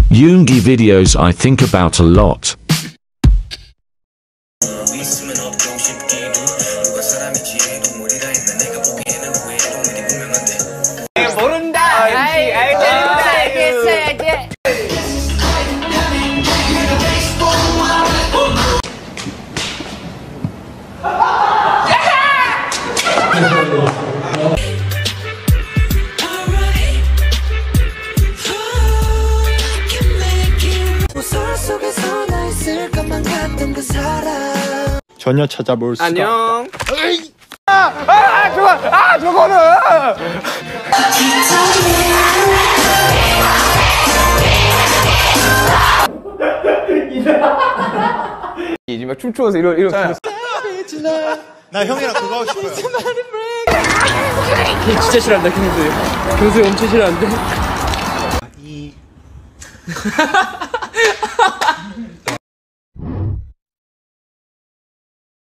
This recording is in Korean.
Yoongi videos I think about a lot. 모른다. 알겠어야지. 전혀 찾아볼 수가 안녕. 없다. 저거는. 이제 막 춤추면서 이런. 나 형이랑 그거 하고 싶어요. 걔 진짜 싫어한다, 경수 엄청 싫어한대.